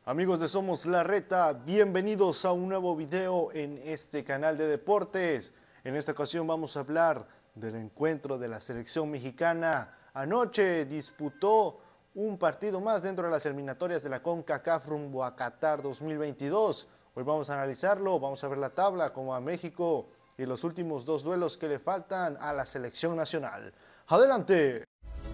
Amigos de Somos La Reta, bienvenidos a un nuevo video en este canal de deportes. En esta ocasión vamos a hablar del encuentro de la selección mexicana. Anoche disputó un partido más dentro de las eliminatorias de la CONCACAF rumbo a Qatar 2022. Hoy vamos a analizarlo, vamos a ver la tabla, como a México y los últimos dos duelos que le faltan a la selección nacional. ¡Adelante!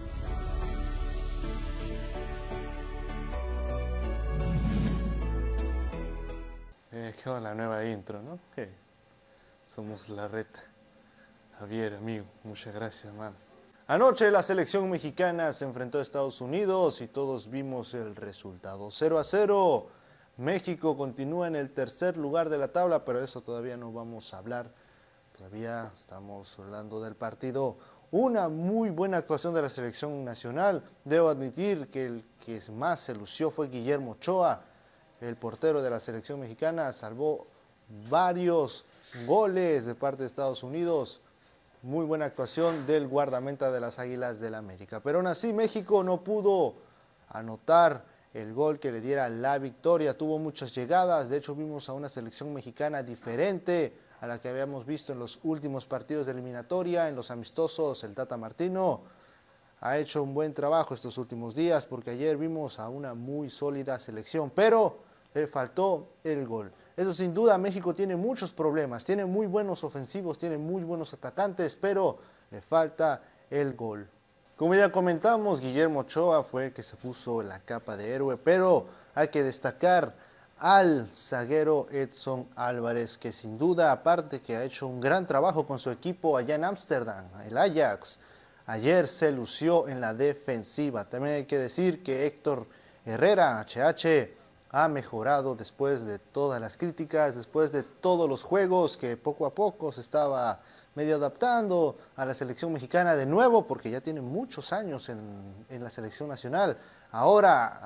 Qué buena la nueva intro, ¿no? Somos La Reta. Javier, amigo, muchas gracias, hermano. Anoche la selección mexicana se enfrentó a Estados Unidos y todos vimos el resultado. 0-0. México continúa en el tercer lugar de la tabla, pero eso todavía no vamos a hablar. Todavía estamos hablando del partido. Una muy buena actuación de la selección nacional. Debo admitir que el que más se lució fue Guillermo Ochoa. El portero de la selección mexicana salvó varios goles de parte de Estados Unidos. Muy buena actuación del guardameta de las Águilas del América. Pero aún así México no pudo anotar el gol que le diera la victoria. Tuvo muchas llegadas. De hecho vimos a una selección mexicana diferente a la que habíamos visto en los últimos partidos de eliminatoria, en los amistosos. El Tata Martino ha hecho un buen trabajo estos últimos días porque ayer vimos a una muy sólida selección, pero le faltó el gol. Eso sin duda, México tiene muchos problemas, tiene muy buenos ofensivos, tiene muy buenos atacantes, pero le falta el gol. Como ya comentamos, Guillermo Ochoa fue el que se puso la capa de héroe, pero hay que destacar al zaguero Edson Álvarez, que sin duda, aparte que ha hecho un gran trabajo con su equipo allá en Ámsterdam, el Ajax, ayer se lució en la defensiva. También hay que decir que Héctor Herrera, HH, ha mejorado después de todas las críticas, después de todos los juegos que poco a poco se estaba medio adaptando a la selección mexicana de nuevo, porque ya tiene muchos años en la selección nacional. Ahora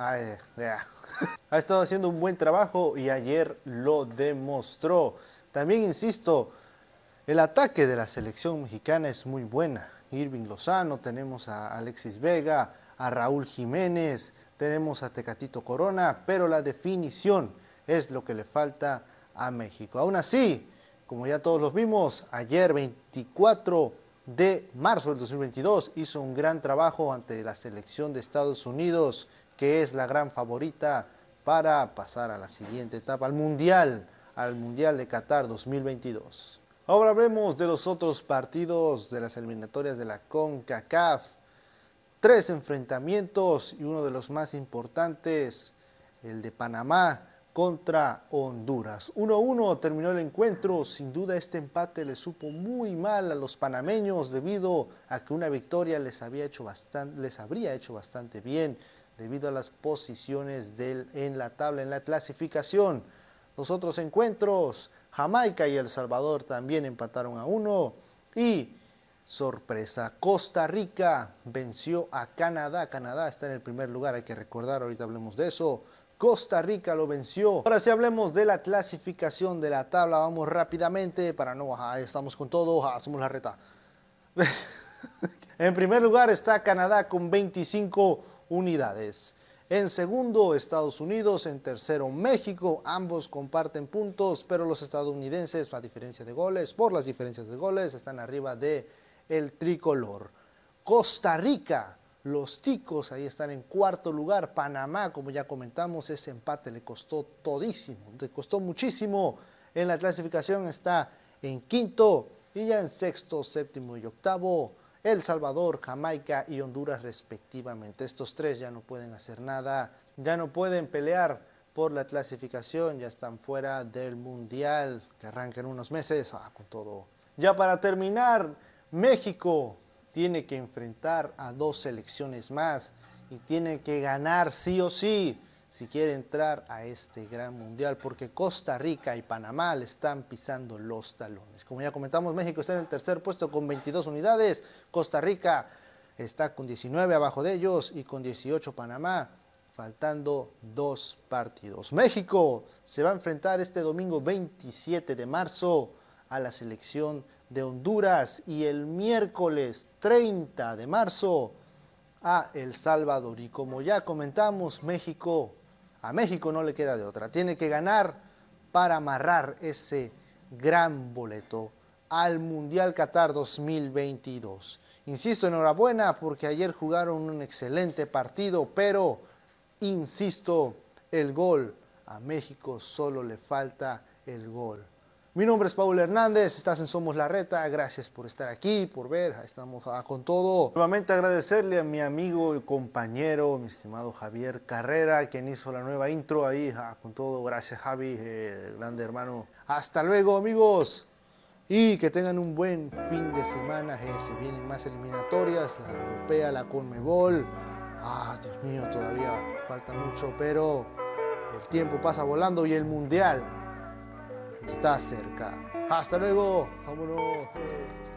ha estado haciendo un buen trabajo y ayer lo demostró. También insisto, el ataque de la selección mexicana es muy buena. Irving Lozano, tenemos a Alexis Vega, a Raúl Jiménez, tenemos a Tecatito Corona, pero la definición es lo que le falta a México. Aún así, como ya todos los vimos, ayer 24 de marzo del 2022 hizo un gran trabajo ante la selección de Estados Unidos, que es la gran favorita para pasar a la siguiente etapa, al Mundial de Qatar 2022. Ahora hablemos de los otros partidos de las eliminatorias de la CONCACAF. 3 enfrentamientos y uno de los más importantes, el de Panamá contra Honduras. 1-1 terminó el encuentro. Sin duda este empate le supo muy mal a los panameños debido a que una victoria les habría hecho bastante bien debido a las posiciones en la tabla, en la clasificación. Los otros encuentros, Jamaica y El Salvador también empataron a 1 y sorpresa, Costa Rica venció a Canadá. Canadá está en el primer lugar, hay que recordar, ahorita hablemos de eso. Costa Rica lo venció. Ahora sí hablemos de la clasificación de la tabla, vamos rápidamente para no bajar, estamos con todo, somos La Reta. En primer lugar está Canadá con 25 unidades. En segundo, Estados Unidos. En tercero, México. Ambos comparten puntos, pero los estadounidenses, por las diferencias de goles, están arriba de el tricolor. Costa Rica, los ticos, ahí están en cuarto lugar. Panamá, como ya comentamos, ese empate le costó todísimo, le costó muchísimo. En la clasificación está en quinto y ya en sexto, séptimo y octavo, El Salvador, Jamaica y Honduras respectivamente. Estos tres ya no pueden hacer nada, ya no pueden pelear por la clasificación, ya están fuera del Mundial que arranca en unos meses, con todo. Ya para terminar, México tiene que enfrentar a 2 selecciones más y tiene que ganar sí o sí si quiere entrar a este gran mundial, porque Costa Rica y Panamá le están pisando los talones. Como ya comentamos, México está en el tercer puesto con 22 unidades, Costa Rica está con 19 abajo de ellos y con 18 Panamá, faltando 2 partidos. México se va a enfrentar este domingo 27 de marzo a la selección de Honduras y el miércoles 30 de marzo a El Salvador. Y como ya comentamos, México A México no le queda de otra. Tiene que ganar para amarrar ese gran boleto al Mundial Qatar 2022. Insisto, enhorabuena porque ayer jugaron un excelente partido, pero, insisto, el gol. A México solo le falta el gol. Mi nombre es Paul Hernández, estás en Somos la Reta, gracias por estar aquí, por ver, estamos con todo. Nuevamente agradecerle a mi amigo y compañero, mi estimado Javier Carrera, quien hizo la nueva intro ahí, con todo, gracias Javi, grande hermano. Hasta luego amigos, y que tengan un buen fin de semana, se vienen más eliminatorias, la europea, la Conmebol, Dios mío, todavía falta mucho, pero el tiempo pasa volando y el Mundial está cerca. Hasta luego. Vámonos.